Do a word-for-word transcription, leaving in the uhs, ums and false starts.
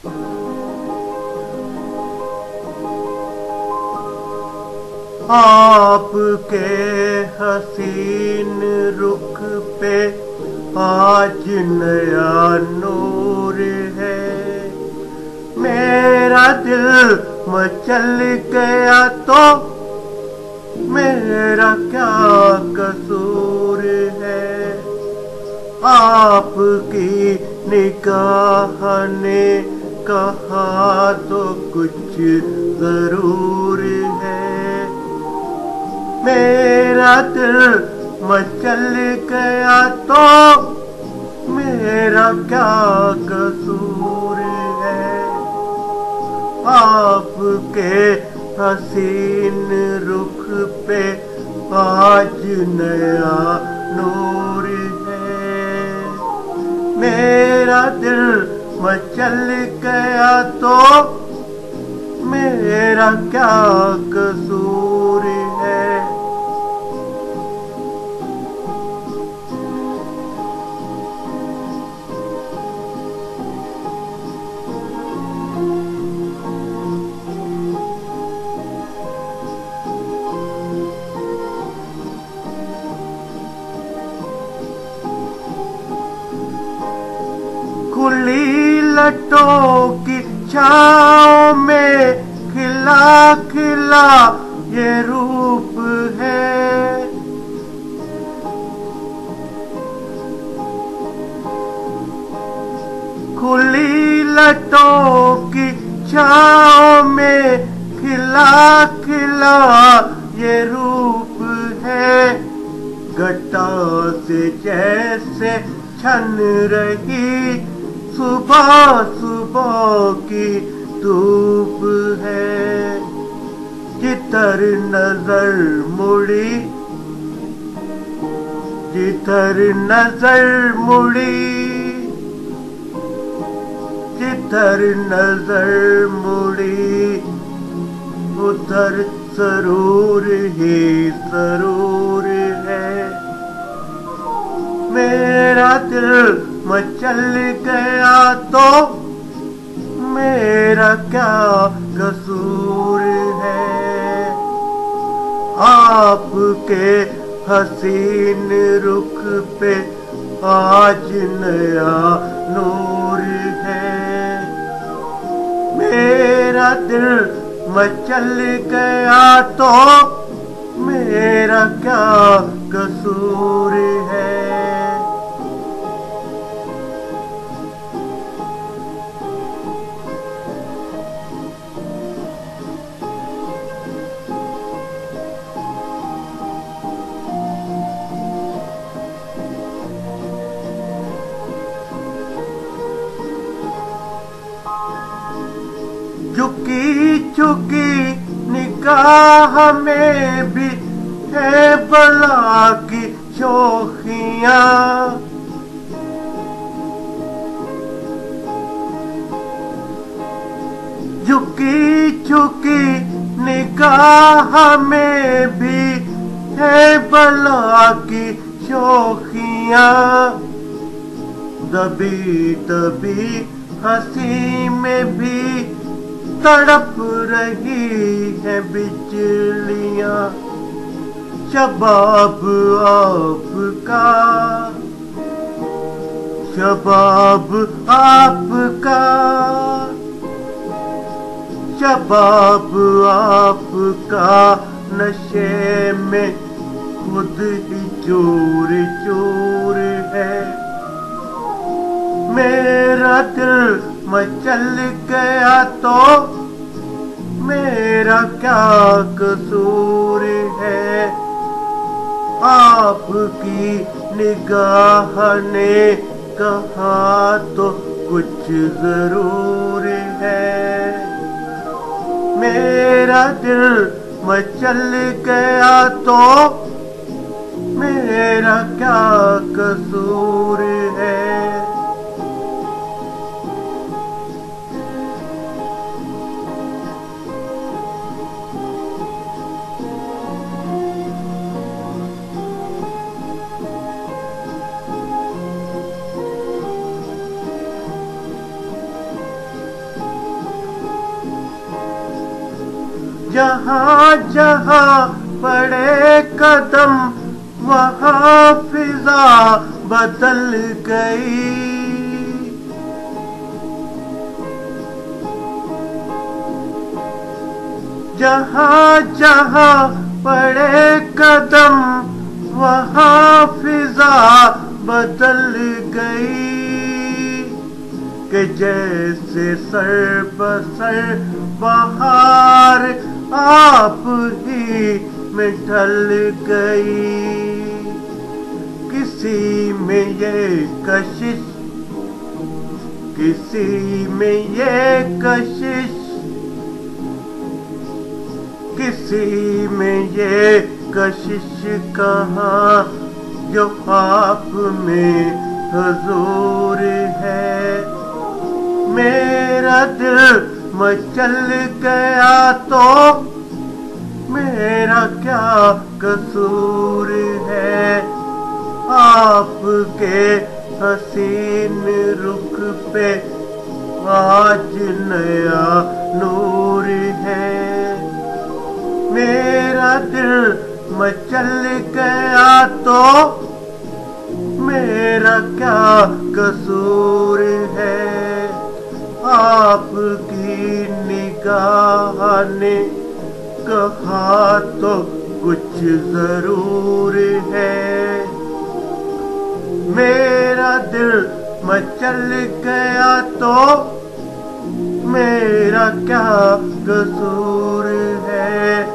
आपके हसीन रुख पे आज नया नूर है। मेरा दिल मचल गया तो मेरा क्या कसूर है। आपकी निगाह ने कहा तो कुछ जरूर है। मेरा दिल मचल गया तो मेरा क्या कसूर है। आपके हसीन रुख पे आज नया नूर है। मेरा दिल मचल गया तो मेरा क्या कसूर है। खुली लटों की छाँव में खिला खिला ये रूप है। खुली लटों की छाँव में खिला खिला ये रूप है। घटा से जैसे छन रही सुबह सुबह की धूप है। जिधर नजर मुड़ी जिधर नजर मुड़ी जिधर नजर मुड़ी उधर जरूर ही जरूर है। मेरा दिल मचल गया तो मेरा क्या कसूर है। आपके हसीन रुख पे आज नया नूर है। मेरा दिल मचल गया तो मेरा क्या कसूर है। झुकी झुकी निगाह में भी है बला की शोखियाँ। झुकी झुकी निगाह में भी है बला की शोखियाँ। दबी दबी हंसी में भी तड़प रही है बिजलियाँ। शबाब आपका शबाब आपका शबाब आपका नशे में खुद ही चूर चूर है। मेरा दिल मचल गया तो मेरा क्या कसूर है। आपकी निगाह ने कहा तो कुछ जरूर है। मेरा दिल मचल गया तो मेरा क्या कसूर है। जहाँ जहाँ पड़े कदम वहाँ फिजा बदल गई। जहाँ जहाँ पड़े कदम वहाँ फिजा बदल गई। कि जैसे सर बसर बहार आप ही में ढल गई। किसी में ये कशिश, किसी में ये कशिश, किसी में ये कशिश कहाँ जो आप में हुजूर है। मेरा दिल मचल गया तो मेरा क्या कसूर है। आपके हसीन रुख पे आज नया नूर है। मेरा दिल मचल गया तो मेरा क्या कसूर है। आपकी निगाह ने कहा तो कुछ जरूर है। मेरा दिल मचल गया तो मेरा क्या कसूर है।